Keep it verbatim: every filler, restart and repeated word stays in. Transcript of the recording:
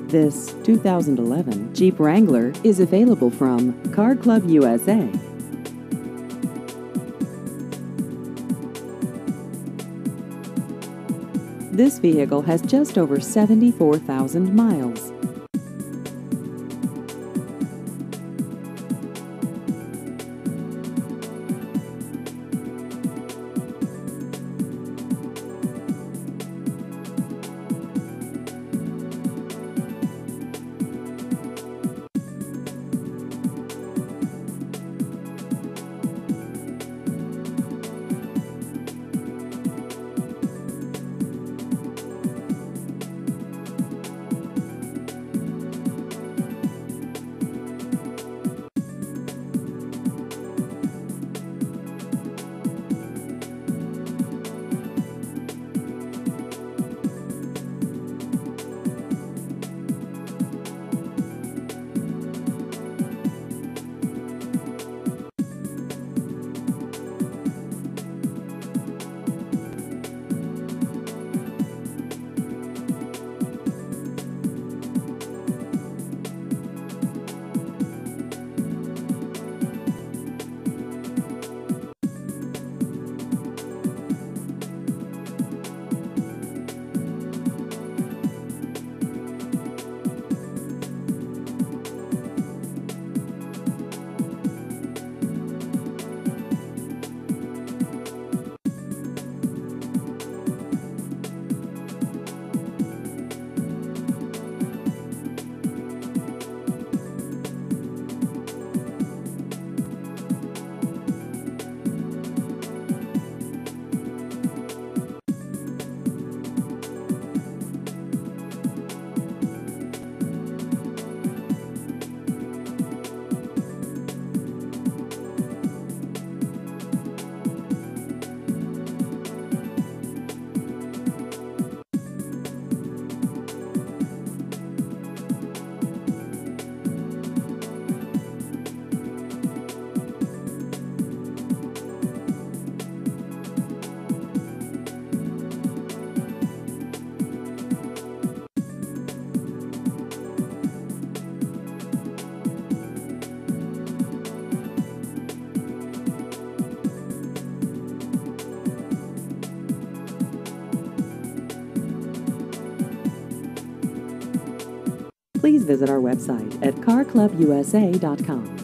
This two thousand eleven Jeep Wrangler is available from Car Club U S A. This vehicle has just over seventy-four thousand miles. Please visit our website at car club U S A dot com.